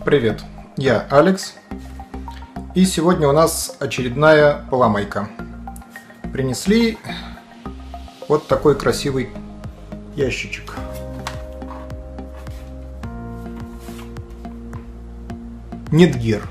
Привет, я Алекс, и сегодня у нас очередная поломайка. Принесли вот такой красивый ящичек. Netgear.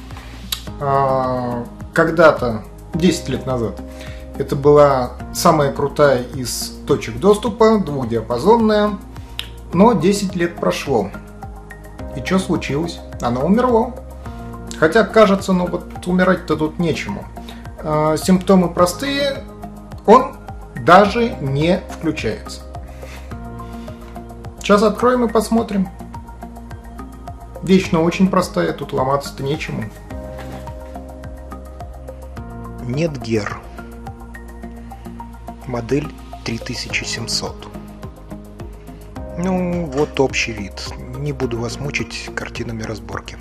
Когда-то, 10 лет назад, это была самая крутая из точек доступа, двухдиапазонная, но 10 лет прошло. И что случилось? Оно умерло. Хотя кажется, ну вот умирать-то тут нечему. Симптомы простые, он даже не включается. Сейчас откроем и посмотрим. Вещь, но очень простая, тут ломаться-то нечему. Netgear. Модель 3700. Ну, вот общий вид. Не буду вас мучить картинами разборки.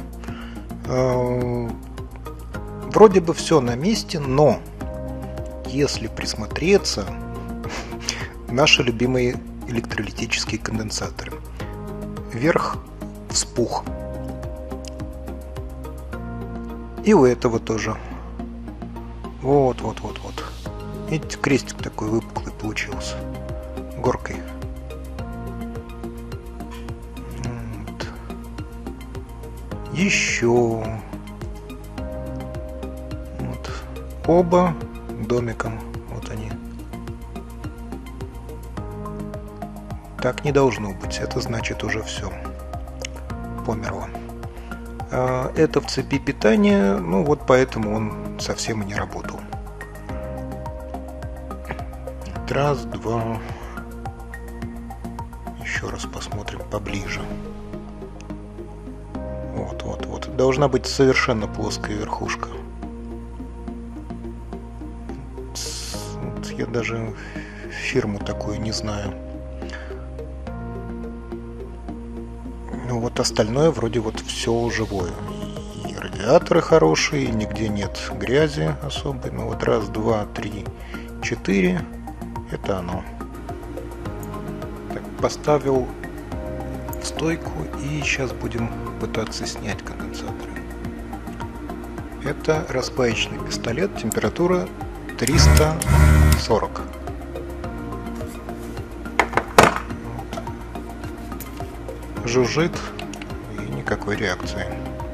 Вроде бы все на месте, но если присмотреться, наши любимые электролитические конденсаторы. Верх вспух. И у этого тоже. Вот. Видите, крестик такой выпуклый получился. Горкой. Вот. Еще. Вот. Оба домиком. Вот они. Так не должно быть. Это значит уже все. Померло. Это в цепи питания. Ну вот поэтому он совсем и не работал. Раз, два. Еще раз посмотрим поближе. Вот. Должна быть совершенно плоская верхушка. Вот я даже фирму такую не знаю. Ну вот остальное вроде вот все живое. И радиаторы хорошие, нигде нет грязи особой. Ну вот раз, два, три, четыре. Это оно. Так, поставил в стойку и сейчас будем пытаться снять конденсаторы. Это распаечный пистолет, температура 340. Жужжит и никакой реакции.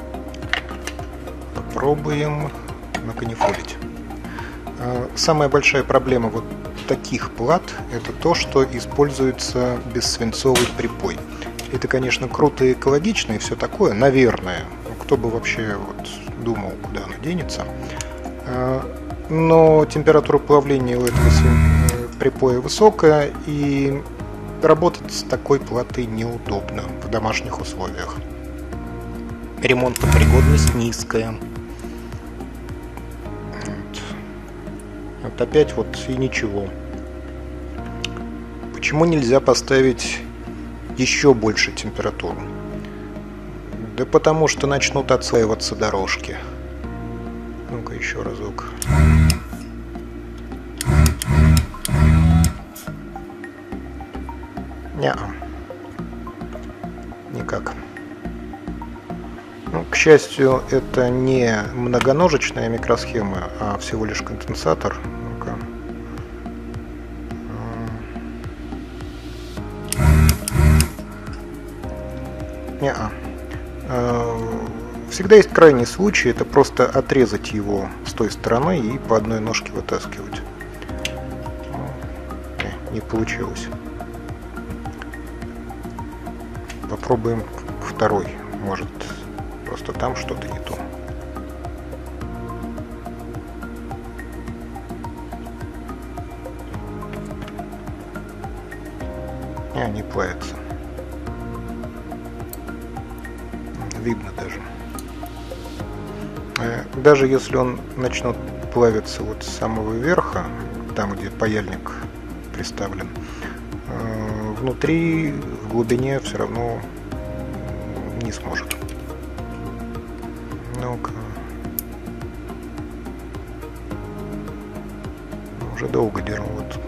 Попробуем наканифолить. Самая большая проблема вот таких плат — это то, что используется бессвинцовый припой. Это, конечно, круто и экологично и все такое, наверное. Кто бы вообще вот думал, куда оно денется. Но температура плавления у этого припоя высокая, и работать с такой платой неудобно в домашних условиях. Ремонтопригодность низкая. Вот опять вот и ничего. Почему нельзя поставить еще больше температуру? Да потому что начнут отслаиваться дорожки. Ну-ка еще разок. Неа. Никак. Ну, к счастью, это не многоножечная микросхема, а всего лишь конденсатор. Ну-ка. Неа. Всегда есть крайний случай, это просто отрезать его с той стороны и по одной ножке вытаскивать. Не получилось. Попробуем второй. Может, просто там что-то не то. Не плавится. Видно даже. Даже если он начнет плавиться вот с самого верха, там, где паяльник приставлен, внутри, в глубине все равно не сможет. Ну-ка. Уже долго держу. Вот.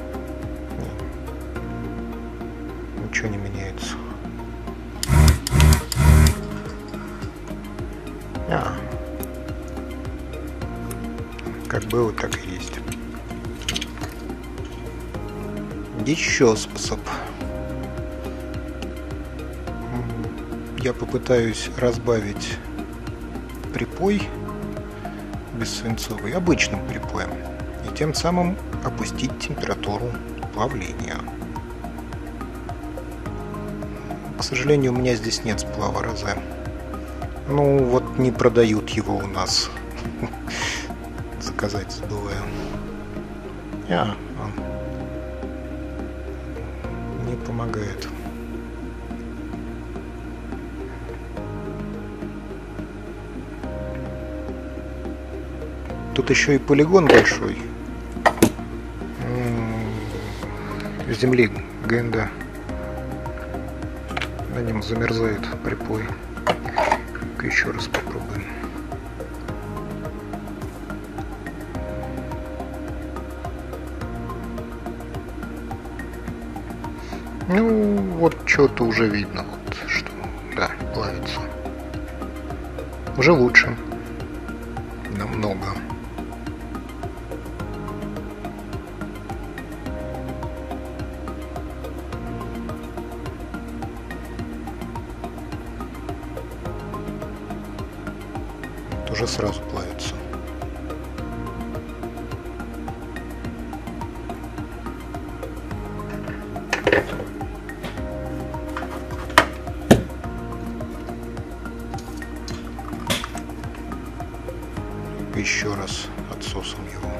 Ничего не меняется. Как было, так и есть. Еще способ. Я попытаюсь разбавить припой бессвинцовый обычным припоем и тем самым опустить температуру плавления. К сожалению, у меня здесь нет сплава розе. Ну вот не продают его у нас. Заказать забываю. Он не помогает. Тут еще и полигон большой. Земли ГНД. На нем замерзает припой. Еще раз попробуем. Ну, вот что-то уже видно, вот, что, да, плавится. Уже лучше. Намного. Вот уже сразу плавится. Еще раз отсосом его.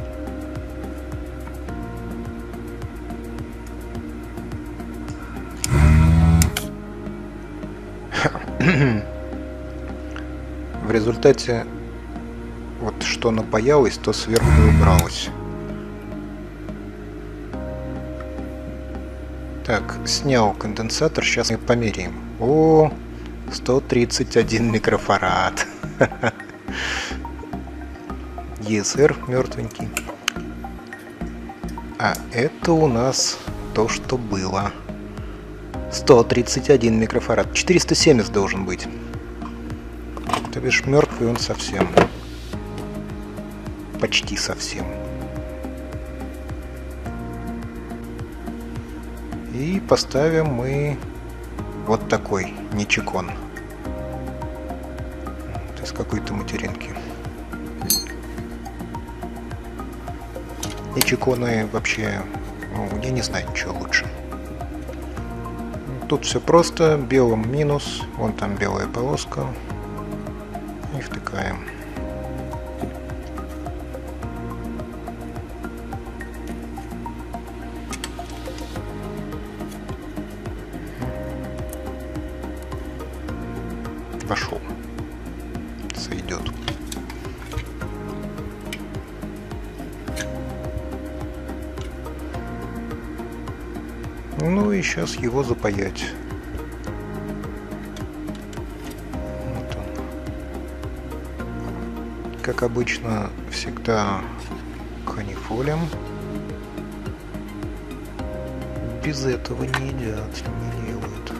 В результате вот что напаялось, то сверху убралось. Так, снял конденсатор, сейчас мы померяем. О, 131 микрофарад. ESR мертвенький. А это у нас то, что было. 131 микрофарад. 470 должен быть. То бишь мертвый он совсем. Почти совсем. И поставим мы вот такой ничекон. То есть какой-то материнки. Ничеконы вообще, ну, я не знаю ничего лучше. Тут все просто, белым минус, вон там белая полоска. И втыкаем. Вошел. Сойдет. Ну и сейчас его запаять. Вот он. Как обычно, всегда канифолем. Без этого не едят, не делают.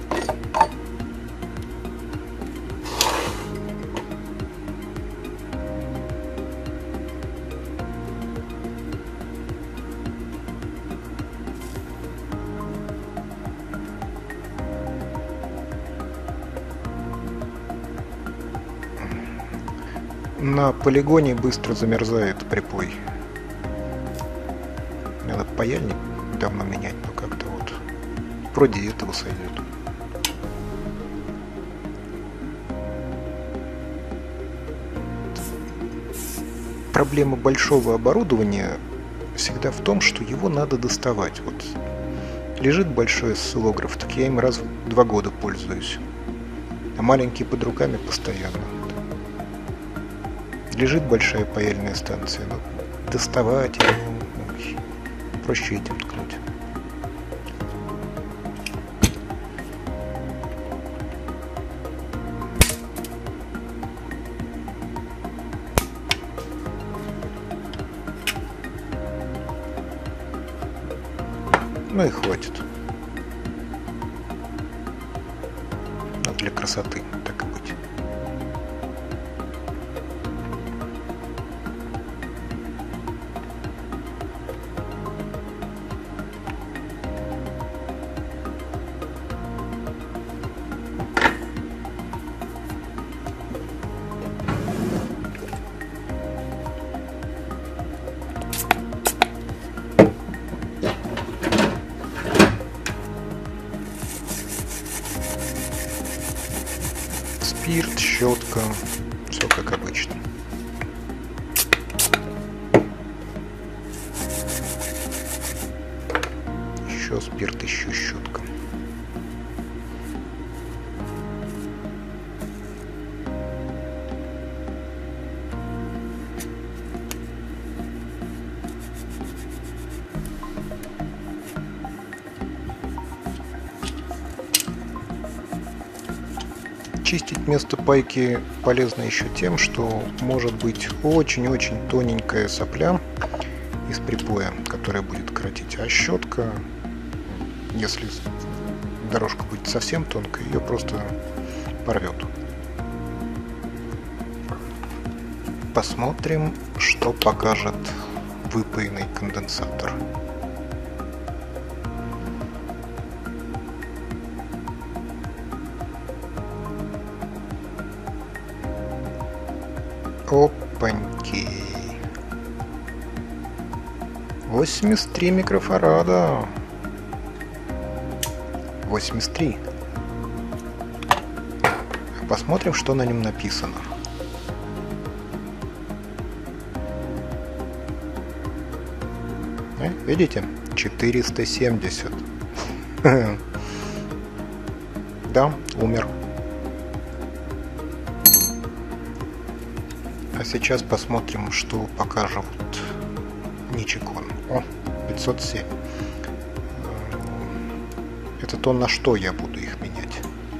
На полигоне быстро замерзает припой. Надо паяльник давно менять, но как-то вот вроде этого сойдет. Проблема большого оборудования всегда в том, что его надо доставать. Вот лежит большой осциллограф, так я им раз в 2 года пользуюсь. А маленький под руками постоянно. Лежит большая паяльная станция, но доставать его проще этим ткнуть. Ну и хватит. Но для красоты, так и быть. спирт, щетка, все как обычно. Еще спирт, еще щетка. Чистить место пайки полезно еще тем, что может быть очень-очень тоненькая сопля из припоя, которая будет коротить, а щетка, если дорожка будет совсем тонкой, ее просто порвет. Посмотрим, что покажет выпаянный конденсатор. Опаньки. 83 микрофарада. 83. Посмотрим, что на нем написано. Видите? 470. Да, умер. А сейчас посмотрим, что покажет Nichicon. О, 507. Это то, на что я буду их менять.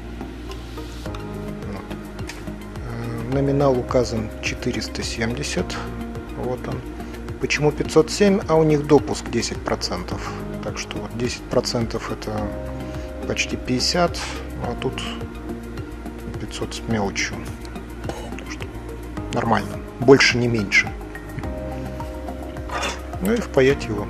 Вот. Номинал указан 470. Вот он. Почему 507? А у них допуск 10%. Так что вот 10% это почти 50, а тут 500 с мелочью. Нормально. Больше, не меньше. Ну и впаять его.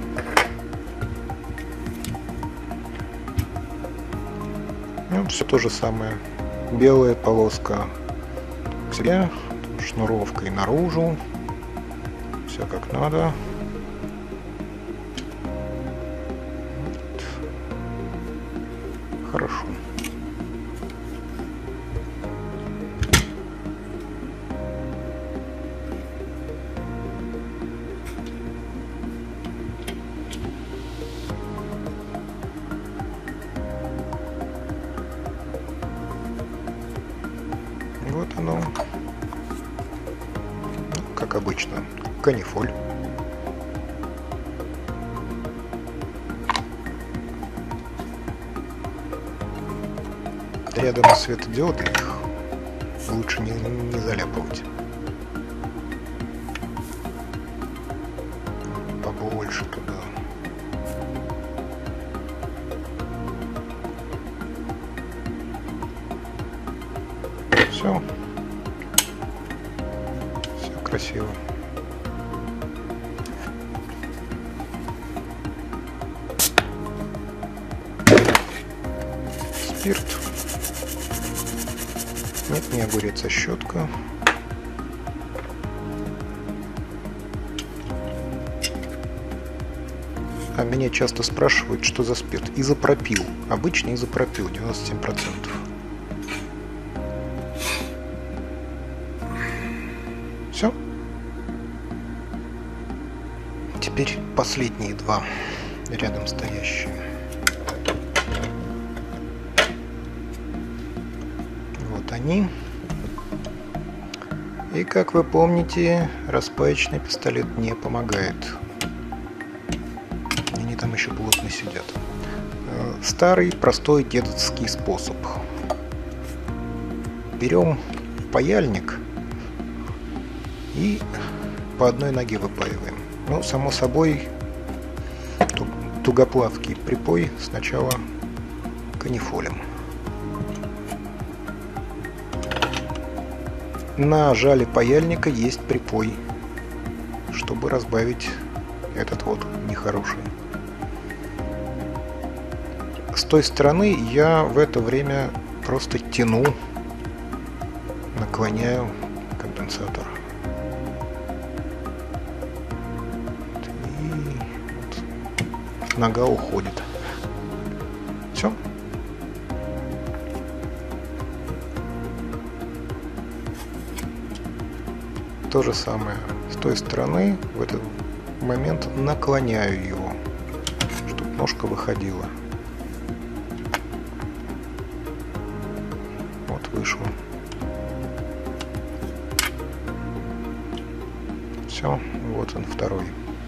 Ну, все то же самое. Белая полоска к себе, шнуровкой наружу. Все как надо. Вот. Хорошо. Вот оно, как обычно, канифоль. Рядом светодиоды, их лучше не заляпывать. Побольше туда. Все. Все красиво. Спирт. Нет, не огурец, а щетка. А меня часто спрашивают, что за спирт. Изопропил. Обычный изопропил, 97%. Все. Теперь последние два рядом стоящие. Вот они. И как вы помните, распаечный пистолет не помогает. Они там еще плотно сидят. Старый, простой дедовский способ. Берем паяльник и по одной ноге выпаиваем. Ну, само собой, тугоплавкий припой сначала канифолем. На жале паяльника есть припой, чтобы разбавить этот вот нехороший. С той стороны я в это время просто тяну, наклоняю конденсатор. И вот нога уходит. Все. То же самое. С той стороны в этот момент наклоняю его, чтобы ножка выходила. Вот вышло. Все, вот он второй.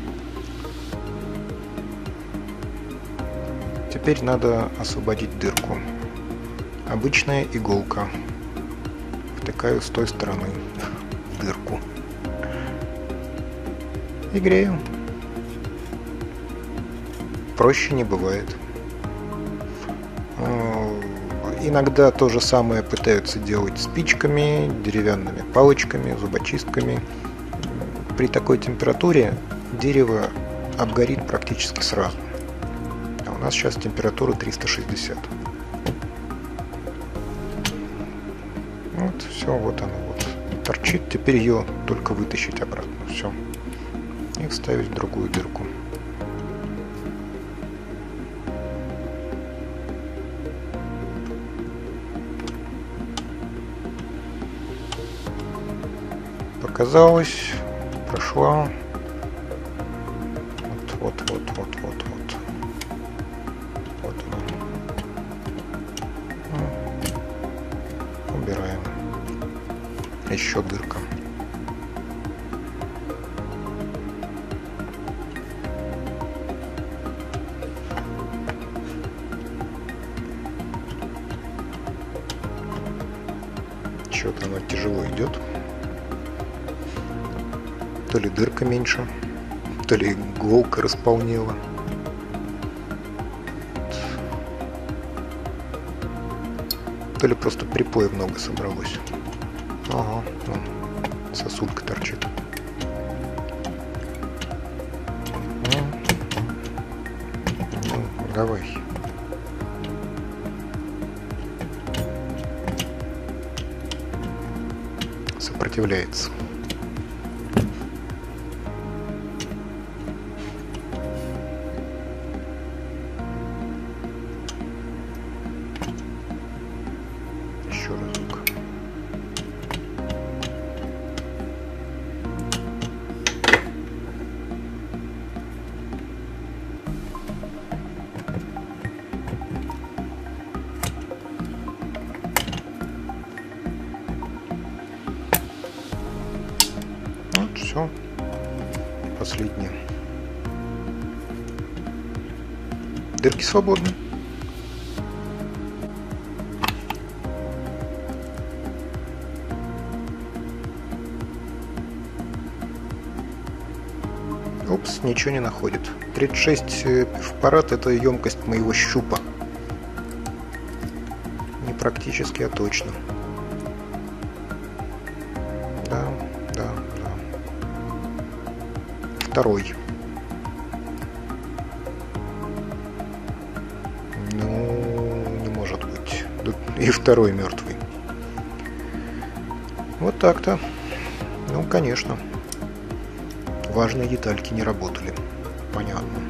Теперь надо освободить дырку. Обычная иголка. Втыкаю с той стороны в дырку. И грею. Проще не бывает. Иногда то же самое пытаются делать спичками, деревянными палочками, зубочистками. При такой температуре дерево обгорит практически сразу. А у нас сейчас температура 360. Вот, все, вот оно вот торчит. Теперь ее только вытащить обратно. Все. И вставить в другую дырку. Показалось, прошла. Вот. Вот она. Убираем. Еще дырка. Что-то оно тяжело идет. То ли дырка меньше, то ли иголка располнела. То ли просто припоя много собралось. Ага, вон, сосулька торчит. Ну, давай. Сопротивляется. Еще разок. Вот, все. Последнее. Дырки свободны. Упс, ничего не находит. 36 фарад — это емкость моего щупа. Не практически, а точно. Да. Второй. Ну, не может быть. И второй мертвый. Вот так-то. Ну, конечно. Важные детальки не работали. Понятно.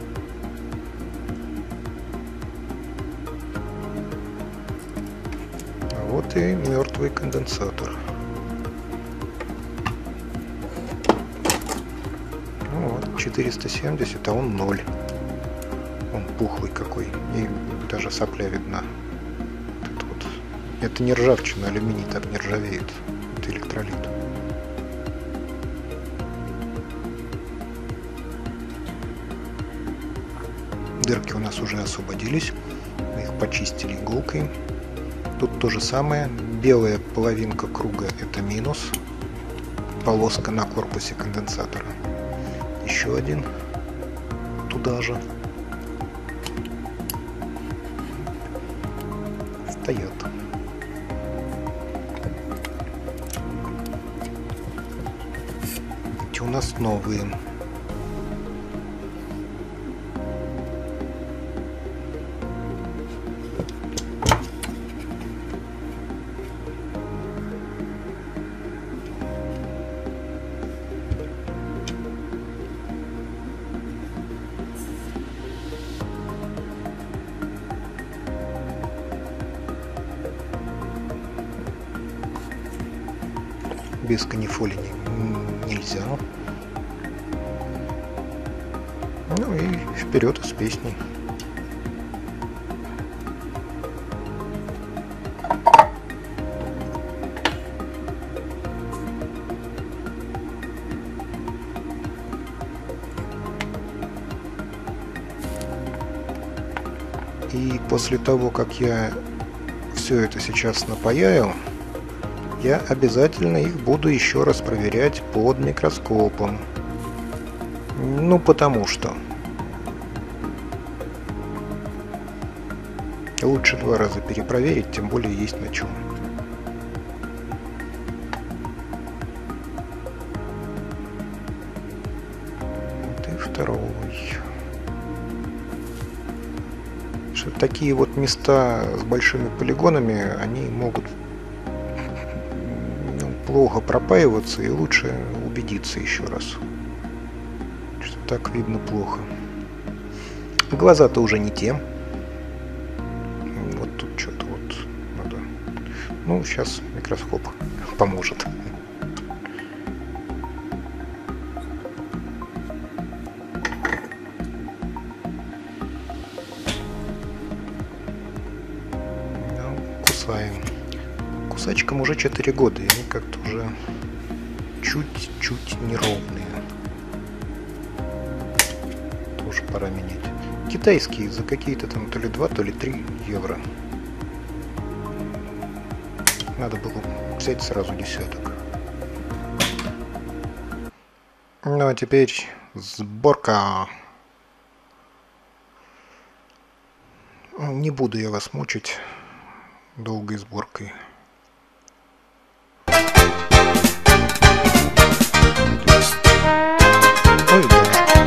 А вот и мертвый конденсатор. Ну вот, 470, а он 0. Он пухлый какой. И даже сопля видна. Вот. Это не ржавчина, алюминий так не ржавеет. Это электролит. Дырки у нас уже освободились, мы их почистили иголкой. Тут то же самое. Белая половинка круга — это минус. Полоска на корпусе конденсатора. Еще один. Туда же. Стоят. Эти у нас новые. без канифоли нельзя. Ну и вперед с песней. И после того, как я все это сейчас напаяю, я обязательно их буду еще раз проверять под микроскопом. Ну, потому что лучше 2 раза перепроверить, тем более есть на чем. Вот и второй. Что такие вот места с большими полигонами, они могут плохо пропаиваться, и лучше убедиться еще раз, что так видно плохо. Глаза-то уже не те. Вот тут что-то вот надо. Ну, сейчас микроскоп поможет. Кусаем. Кусачкам уже 4 года, и они как-то уже чуть-чуть неровные. Тоже пора менять. Китайские за какие-то там то ли 2, то ли 3 евро. Надо было взять сразу десяток. Ну а теперь сборка. Не буду я вас мучить долгой сборкой. Ой, да.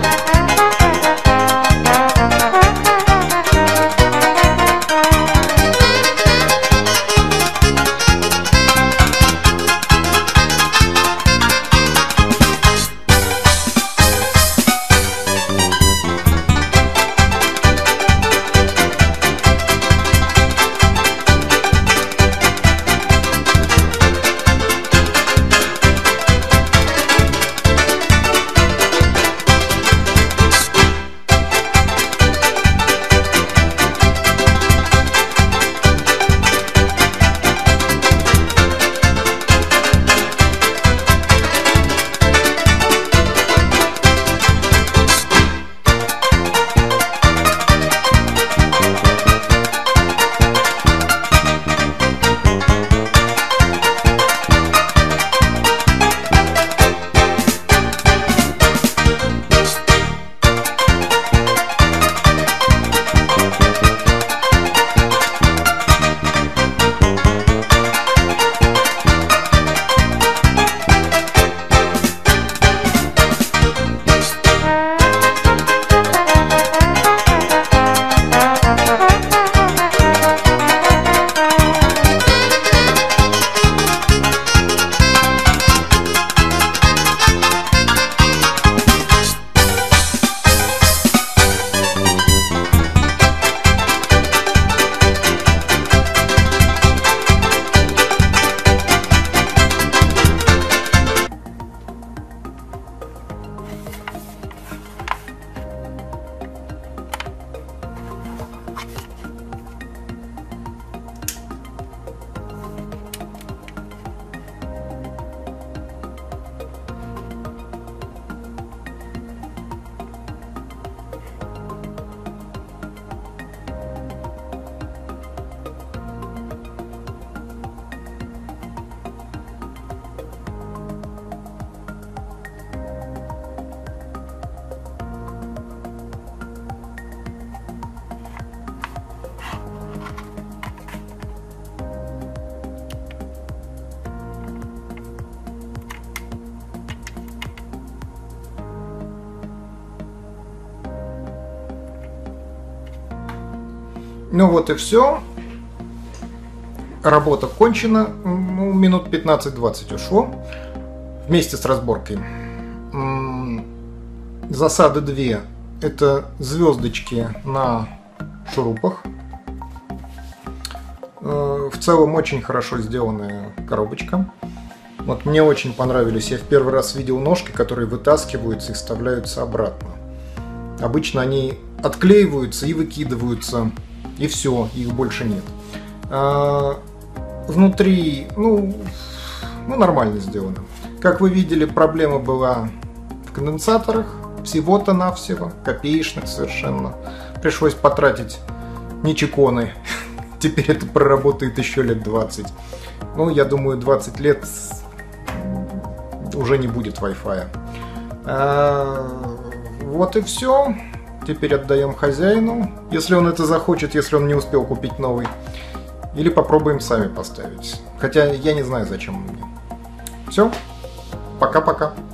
Ну вот и все. Работа кончена. Ну, минут 15-20 ушло. Вместе с разборкой. Засады 2. Это звездочки на шурупах. В целом очень хорошо сделанная коробочка. Вот мне очень понравились. Я в первый раз видел ножки, которые вытаскиваются и вставляются обратно. Обычно они отклеиваются и выкидываются, и все, их больше нет. Внутри, нормально сделано. Как вы видели, проблема была в конденсаторах, всего-то навсего, копеечных совершенно. Пришлось потратить не чеконы. Теперь это проработает еще лет 20. Я думаю, 20 лет уже не будет Wi-Fi. Вот и все. Теперь отдаем хозяину, если он это захочет, если он не успел купить новый. Или попробуем сами поставить. Хотя я не знаю, зачем он мне. Все. Пока-пока.